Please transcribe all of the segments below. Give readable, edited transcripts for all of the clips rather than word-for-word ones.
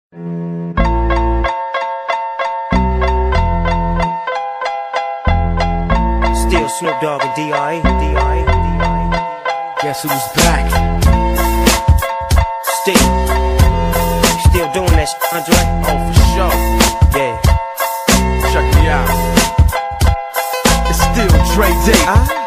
Still Snoop Dogg and D.R.E. Guess who's back? Still doing that shit, Andre? Oh, for sure. Yeah. Check me out. It's still Dre Day,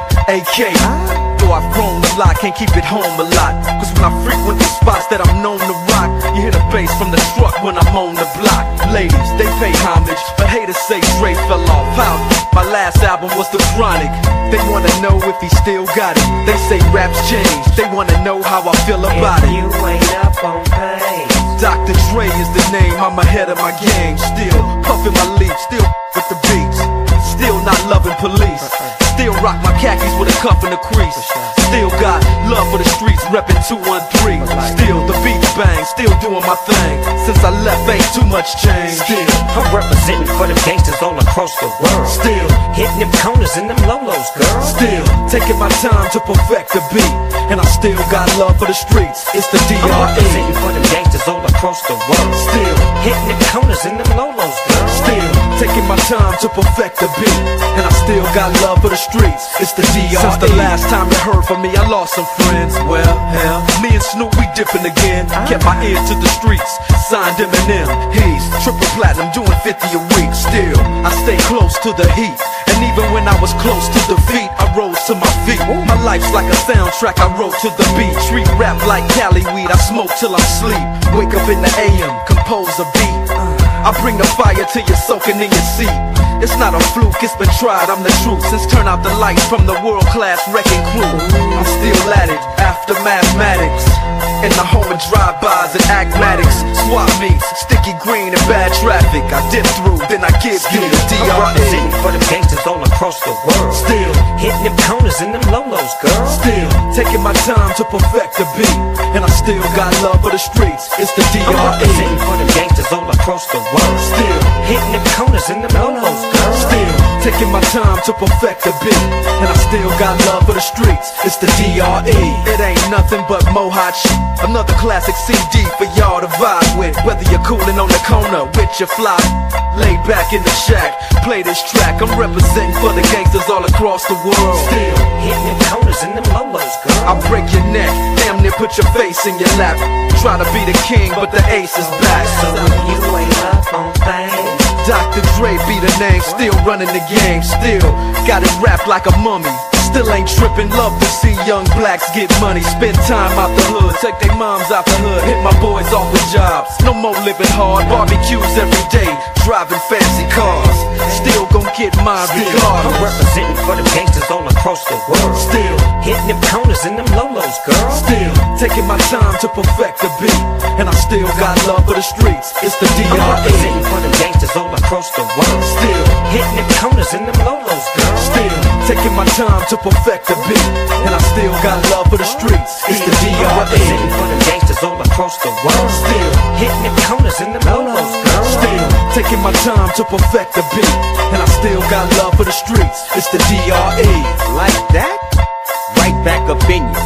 AK. Though I've grown a lot, can't keep it home a lot. Cause when I frequent the spots that I'm known to rock, you hear the bass from the truck when I'm on the block. Ladies, they pay homage, but haters say Dre fell off. How? My last album was The Chronic. They wanna know if he still got it. They say raps change, they wanna know how I feel about it. You ain't up on pain. Dr. Dre is the name, I'm ahead of my game. Still puffin' my leaf, still with the beats. Still not loving police. Still rock my khakis with a cuff and a crease. Still got love for the streets, reppin' 213. Still the beats bang, still doing my thing. Since I left ain't too much change. Still I'm representing for the gangsters all across the world. Still hitting them corners and them lolos, girl. Still taking my time to perfect the beat. And I still got love for the streets. It's the I'm D.R.E. representing for them gangsters all across the world. Still hitting them corners and them lolos, girl. Still taking my time to perfect the beat. And I still got love for the streets. It's the D.R.E. Since the last time you heard from me, I lost some friends. Well, hell, me and Snoop, we dipping again. Kept my ear to the streets, signed Eminem. He's triple platinum, doing 50 a week. Still, I stay close to the heat. And even when I was close to defeat, I rose to my feet. My life's like a soundtrack, I wrote to the beat. Street rap like Cali weed, I smoke till I'm sleep. Wake up in the AM, compose a beat. I bring the fire till you're soaking in your seat. It's not a fluke, it's been tried, I'm the truth. Since turn out the lights from the world-class wrecking crew, I'm still at it, after mathematics. In the home of drive-bys and acmatics. Swap meets, sticky green and bad traffic. I dip through, then I give you the D.R.E. I'm representing for them gangsters all across the world. Still hitting them corners and them lolos, girl. Still taking my time to perfect the beat. And I still got love for the streets. It's the D.R.E. I'm representing for them gangsters all across the world. Still hitting them corners and them lolos, girl. Still taking my time to perfect the beat. And I still got love for the streets. It's the D.R.E. It ain't nothing but mohawk shit. Another classic CD for y'all to vibe with. Whether you're coolin' on the corner with your fly, lay back in the shack, play this track. I'm representing for the gangsters all across the world. Still hitting them corners and them lolos, girl. I break your neck, damn near put your face in your lap. Try to be the king, but the ace is back. So you ain't up on things. Dr. Dre be the name, still running the game. Still got it wrapped like a mummy. Still ain't trippin', love to see young blacks get money. Spend time out the hood, take their moms out the hood. Hit my boys off with jobs, no more living hard. Barbecues every day, driving fancy cars. Still gon' get mine regardless. I'm representing for the gangsters all across the world. Still hitting them corners and them lolos, girl. Still taking my time to perfect the beat. And I still got love for the streets. It's the D.R.E. I'm representing for them gangsters all across the world. Still hitting them corners and them lolos, girl. Still taking my time to perfect the beat. And I still got love for the streets. It's the D.R.E. I'm representing for them gangsters all across the world. Still hitting them corners and them lolos, girl. Still taking my time to perfect the beat. And I still got love for the streets. It's the D.R.E. Like that? Right back up in you.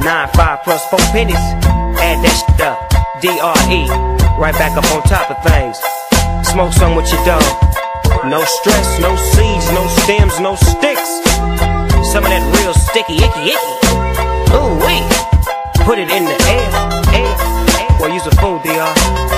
9-5 plus 4 pennies. Add that shit up. D.R.E. Right back up on top of things. Smoke some with your dog. No stress, no seeds, no stems, no sticks. Some of that real sticky, icky. Ooh wee. Put it in the air. Boy, you's a fool, D.R.